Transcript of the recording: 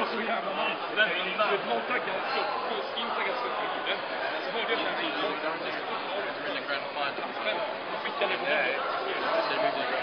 var så jävla nice. Du vet, någon taggade skott, intaggade skott på det. Så hörde jag den videon. Jag skickade det på mig.